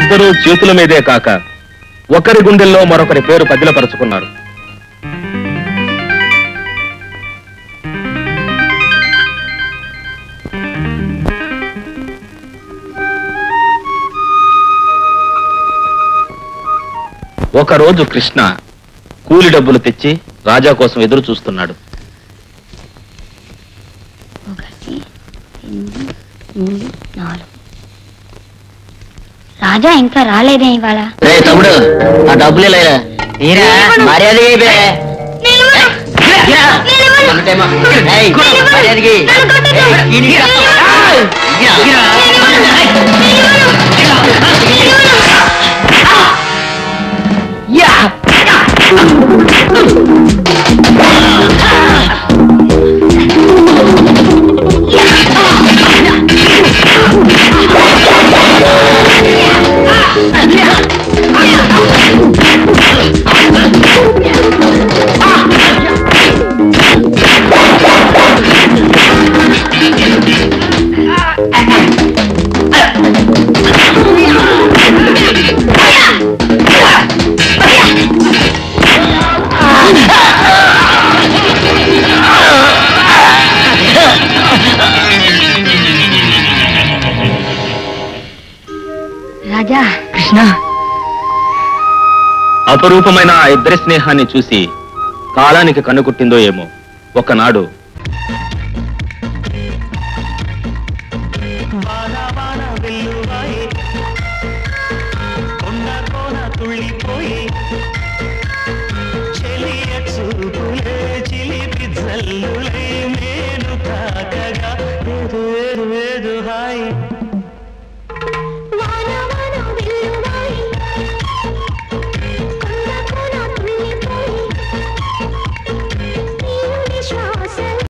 వారిద్దరూ చేతుల మీదే కాక ఒకరి గుండెల్లో మరొకరి పేరు పదిలపరుచుకున్నారు. ఒకరోజు కృష్ణ కూలి డబ్బులు తెచ్చి రాజా కోసం ఎదురు చూస్తున్నాడు. 1, 2, 3, 4 రాజా ఇంకా రాలేదే ఇవాళ. తమ్ముడు ఆ డబ్బులే లేదా మర్యాద రాజా కృష్ణ అపరూపమైన ఆ ఇద్దరి స్నేహాన్ని చూసి కాలానికి కన్నుకుట్టిందో ఏమో. ఒకనాడు